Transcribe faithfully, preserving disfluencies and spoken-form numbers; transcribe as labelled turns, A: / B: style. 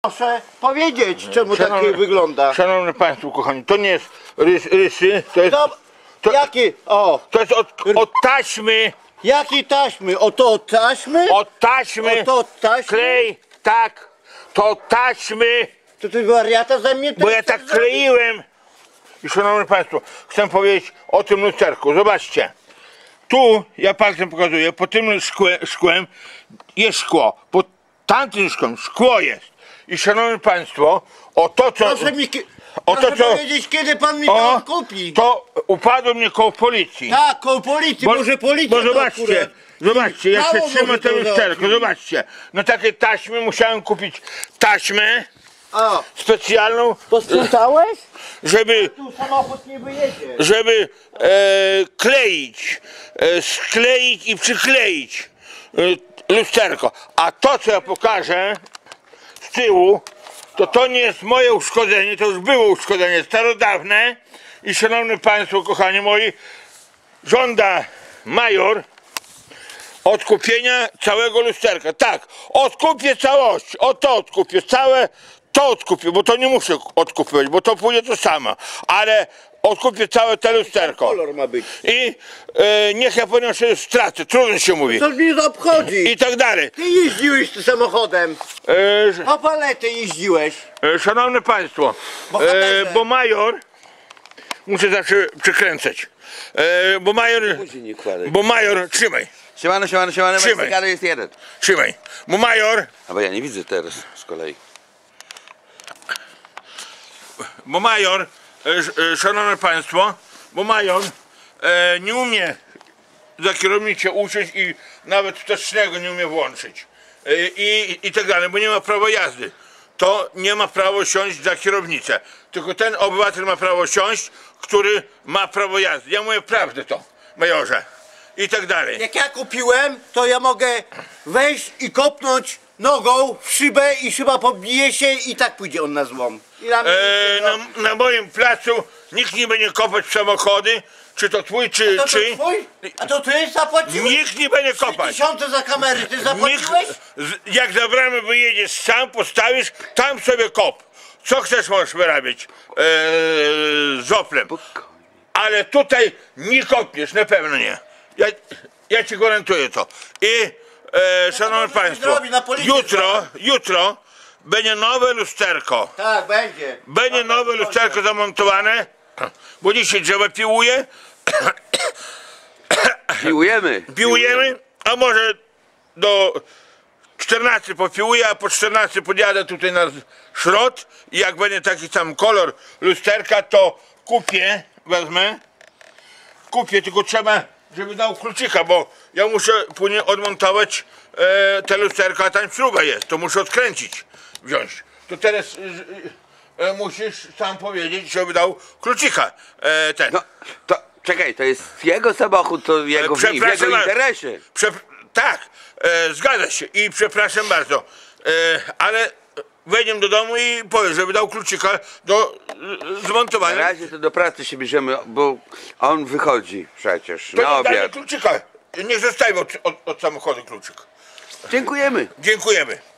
A: Proszę powiedzieć, czemu
B: Szanowny,
A: takie wygląda.
B: Szanowni Państwo, kochani, to nie jest rys, rysy, to jest...
A: To,
B: to,
A: jaki? O!
B: to jest od, od taśmy,
A: Jakiej taśmy? Oto od taśmy?
B: od taśmy,
A: Oto od taśmy?
B: klej, tak, to od taśmy,
A: To ty wariata ze mnie
B: bo ja tak kleiłem. I Szanowni Państwo, chcę powiedzieć o tym lusterku, zobaczcie. Tu, ja palcem pokazuję, po tym szkłem, szkłem jest szkło, po tamtym szkłem szkło jest. I Szanowni Państwo, o to co...
A: Proszę mi
B: o
A: proszę
B: to co...
A: powiedzieć, kiedy pan mi to
B: O,
A: kupi.
B: to upadło mnie koło policji.
A: Tak, koło policji,
B: Bo,
A: może policja
B: bo
A: to
B: zobaczcie,
A: akurat-
B: zobaczcie, jak się
A: Mało
B: trzyma
A: może
B: to
A: to
B: lusterko,
A: załatwić.
B: zobaczcie. No takie taśmy, musiałem kupić taśmę
A: A,
B: specjalną,
A: posprzątałeś?
B: żeby,
A: Tu samochód nie wyjedzie.
B: żeby e, kleić, e, skleić i przykleić e, lusterko. A to, co ja pokażę z tyłu, to to nie jest moje uszkodzenie, to już było uszkodzenie starodawne. I Szanowni Państwo, kochani moi, żąda major odkupienia całego lusterka. Tak, odkupię całość, o to odkupię, całe to odkupię, bo to nie muszę odkupić, bo to pójdzie to samo, ale odkupię całe te lusterko.
A: Kolor ma być.
B: I e, niech ja poniosę straty, trudno się mówi.
A: To mnie to obchodzi.
B: I tak dalej.
A: Ty jeździłeś tym samochodem.
B: E,
A: Po palety jeździłeś.
B: e, Szanowni Państwo,
A: Bohaterze.
B: e, bo major, muszę zawsze przykręcać, e, bo major,
C: Nie kładę.
B: bo major, trzymaj.
C: Siemano, siemano, siemano,
B: Trzymaj.
C: Meksykaner jest jeden.
B: Trzymaj, bo major,
C: A bo ja nie widzę teraz z kolei.
B: bo major, e, sz- e, szanowni państwo, bo major e, nie umie za kierownicę usiąść i nawet wstecznego nie umie włączyć e, i, i tak dalej, bo nie ma prawa jazdy. To nie ma prawa siąść za kierownicę, tylko ten obywatel ma prawo siąść, który ma prawo jazdy. Ja mówię prawdę to, majorze, i tak dalej.
A: Jak ja kupiłem, to ja mogę wejść i kopnąć nogą w szybę i szyba podbije się i tak pójdzie on na złom. I na, mnie
B: E,
A: nic nie
B: na, na moim placu nikt nie będzie kopać w samochody, czy to twój, czy
A: to, to
B: czy.
A: twój? A to ty zapłaciłeś?
B: Nikt nie będzie kopać.
A: Tysiące za kamery, ty
B: Nikt,
A: zapłaciłeś?
B: z- jak za bramę wyjedziesz sam, postawisz, tam sobie kop. Co chcesz, możesz wyrabiać e, z oplem. Ale tutaj nie kopniesz, na pewno nie. Ja, ja ci gwarantuję to. I e, szanowni
A: może
B: państwo,
A: zrobi, na policję
B: jutro, jutro będzie nowe lusterko.
A: Tak, będzie.
B: Będzie nowe lusterko zamontowane, bo dzisiaj drzewa piłuje,
C: Piłujemy.
B: piłujemy, a może do czternastej popiłuję, a po czternastej podjadę tutaj na szrot i jak będzie taki sam kolor lusterka, to kupię, wezmę, kupię, tylko trzeba, żeby dał kluczyka, bo ja muszę później odmontować e, te lusterka, a tam śruba jest, to muszę odkręcić, wziąć. To teraz e, e, musisz sam powiedzieć, żeby dał kluczyka e, ten.
C: No, to czekaj, to jest jego samochód, to jego, w, w jego
B: Przepraszam,
C: interesie.
B: Prze tak, e, zgadza się i przepraszam bardzo, e, ale wejdziemy do domu i powiem, żeby dał kluczyka do e,
C: Na
B: zmontowania.
C: razie to do pracy się bierzemy, bo on wychodzi przecież
B: To
C: na
B: nie daj mi
C: obiad.
B: kluczyka, niech zostawi od, od, od samochodu kluczyk.
C: Dziękujemy.
B: Dziękujemy.